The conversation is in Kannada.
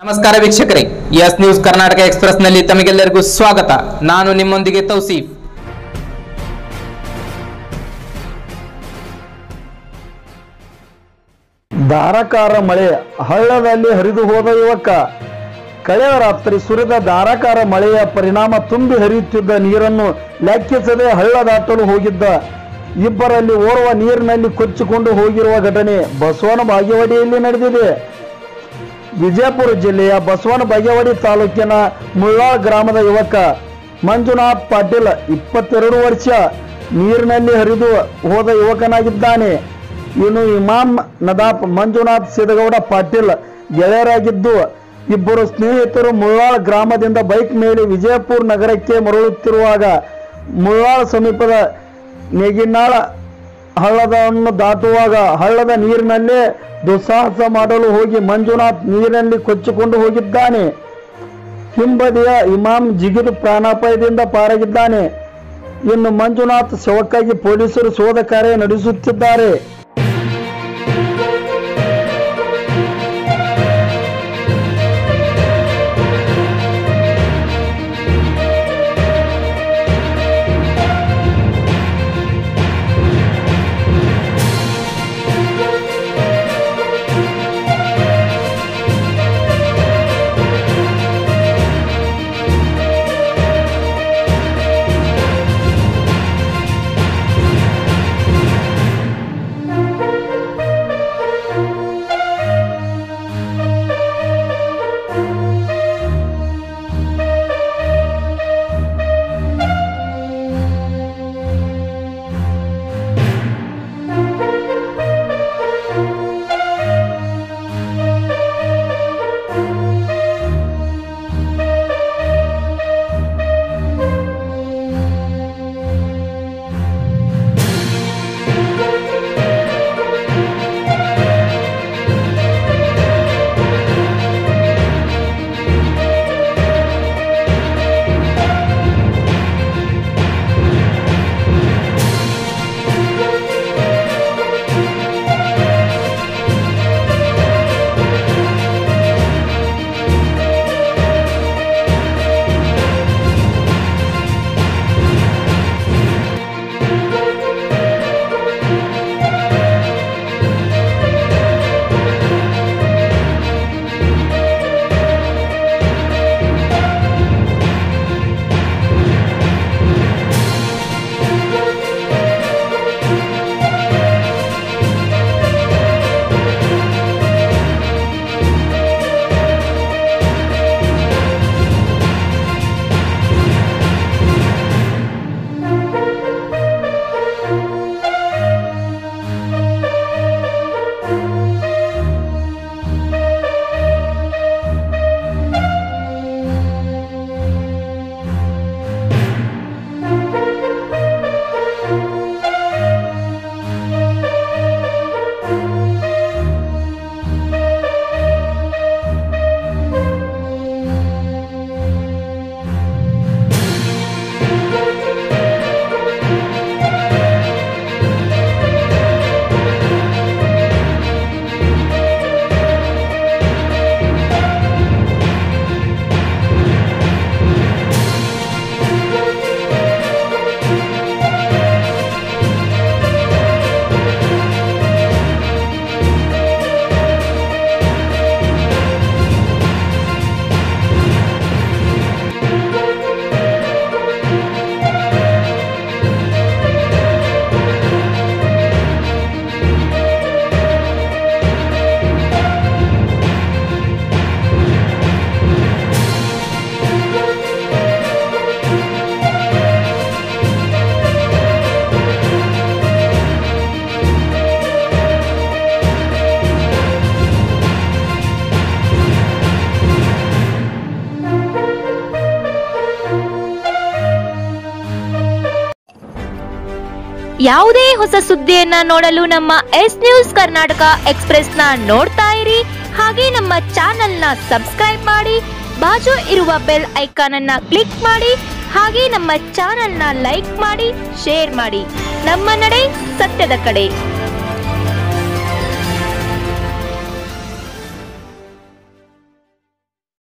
ನಮಸ್ಕಾರ ವೀಕ್ಷಕರೇ, ಎಸ್ ನ್ಯೂಸ್ ಕರ್ನಾಟಕ ಎಕ್ಸ್‌ಪ್ರೆಸ್ ನಲ್ಲಿ ತಮಗೆಲ್ಲರಿಗೂ ಸ್ವಾಗತ. ನಾನು ನಿಮ್ಮೊಂದಿಗೆ ತೌಸೀಫ್. ಧಾರಾಕಾರ ಮಳೆ, ಹಳ್ಳದಲ್ಲಿ ಹರಿದು ಹೋದ ಯುವಕ. ಕಳೆದ ರಾತ್ರಿ ಸುರಿದ ಧಾರಾಕಾರ ಮಳೆಯ ಪರಿಣಾಮ ತುಂಬಿ ಹರಿಯುತ್ತಿದ್ದ ನೀರನ್ನು ಲೆಕ್ಕಿಸದೆ ಹಳ್ಳ ದಾಟಲು ಹೋಗಿದ್ದ ಇಬ್ಬರಲ್ಲಿ ಓರ್ವ ನೀರಿನಲ್ಲಿ ಕೊಚ್ಚಿಕೊಂಡು ಹೋಗಿರುವ ಘಟನೆ ಬಸವನ ಬಾಗೇವಾಡಿಯಲ್ಲಿ ನಡೆದಿದೆ. ವಿಜಯಪುರ ಜಿಲ್ಲೆಯ ಬಸವನ ಬಾಗೇವಾಡಿ ತಾಲೂಕಿನ ಮುಳ್ಳಾಳ್ ಗ್ರಾಮದ ಯುವಕ ಮಂಜುನಾಥ್ ಪಾಟೀಲ್ 22 ವರ್ಷ ನೀರಿನಲ್ಲಿ ಹರಿದು ಹೋದ ಯುವಕನಾಗಿದ್ದಾನೆ. ಇನ್ನು ಇಮಾಮ್ ನದಾಫ್ ಮಂಜುನಾಥ್ ಸಿದಗೌಡ ಪಾಟೀಲ್ ಗೆಳೆಯರಾಗಿದ್ದು, ಇಬ್ಬರು ಸ್ನೇಹಿತರು ಮುಳ್ಳಾಳ್ ಗ್ರಾಮದಿಂದ ಬೈಕ್ ಮೇಲೆ ವಿಜಯಪುರ ನಗರಕ್ಕೆ ಮರಳುತ್ತಿರುವಾಗ ಮುಳ್ಳಾಳ್ ಸಮೀಪದ ನೇಗಿನಾಳ ಹಳ್ಳವನ್ನು ದಾಟುವಾಗ ಹಳ್ಳದ ನೀರಿನಲ್ಲೇ ದುಸ್ಸಾಹಸ ಮಾಡಲು ಹೋಗಿ ಮಂಜುನಾಥ್ ನೀರಿನಲ್ಲಿ ಕೊಚ್ಚಿಕೊಂಡು ಹೋಗಿದ್ದಾನೆ. ಹಿಂಬದಿಯ ಇಮಾಮ್ ಜಿಗಿದು ಪ್ರಾಣಾಪಾಯದಿಂದ ಪಾರಾಗಿದ್ದಾನೆ. ಇನ್ನು ಮಂಜುನಾಥ್ ಶವಕ್ಕಾಗಿ ಪೊಲೀಸರು ಶೋಧ ಕಾರ್ಯ ನಡೆಸುತ್ತಿದ್ದಾರೆ. ಯಾವುದೇ ಹೊಸ ಸುದ್ದಿಯನ್ನ ನೋಡಲು ನಮ್ಮ ಎಸ್ ನ್ಯೂಸ್ ಕರ್ನಾಟಕ ಎಕ್ಸ್‌ಪ್ರೆಸ್ ನ ನೋಡ್ತಾ ಇರಿ. ಹಾಗೆ ನಮ್ಮ ಚಾನೆಲ್ ನ ಸಬ್ಸ್ಕ್ರೈಬ್ ಮಾಡಿ, ಬಾಜು ಇರುವ ಬೆಲ್ ಐಕಾನ್ ಅನ್ನ ಕ್ಲಿಕ್ ಮಾಡಿ. ಹಾಗೆ ನಮ್ಮ ಚಾನೆಲ್ ನ ಲೈಕ್ ಮಾಡಿ, ಶೇರ್ ಮಾಡಿ. ನಮ್ಮ ನಡೆ ಸತ್ಯದ ಕಡೆ.